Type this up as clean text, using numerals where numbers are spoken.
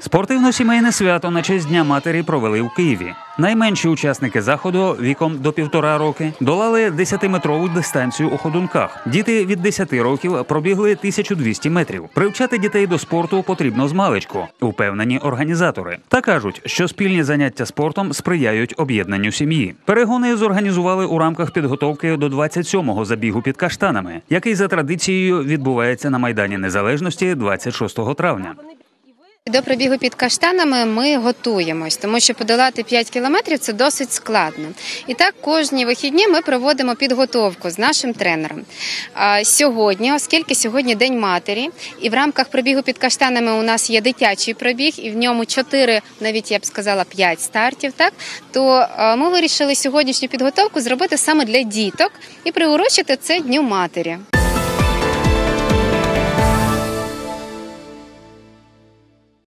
Спортивно-сімейне свято на честь Дня матері провели у Києві. Найменші учасники заходу віком до 1,5 роки долали 10-метрову дистанцію у ходунках. Діти від 10 років пробігли 1200 метрів. Привчати дітей до спорту потрібно змалечку, упевнені організатори. Та кажуть, що спільні заняття спортом сприяють об'єднанню сім'ї. Перегони зорганізували у рамках підготовки до 27-го забігу під каштанами, який за традицією відбувається на Майдані Незалежності 26 травня. До пробігу під каштанами ми готуємось, тому що подолати 5 кілометрів – це досить складно. І так, кожні вихідні ми проводимо підготовку з нашим тренером. Сьогодні, оскільки сьогодні День матері, і в рамках пробігу під каштанами у нас є дитячий пробіг, і в ньому 4, навіть я б сказала 5 стартів, так, то ми вирішили сьогоднішню підготовку зробити саме для діток і приурочити це Дню матері.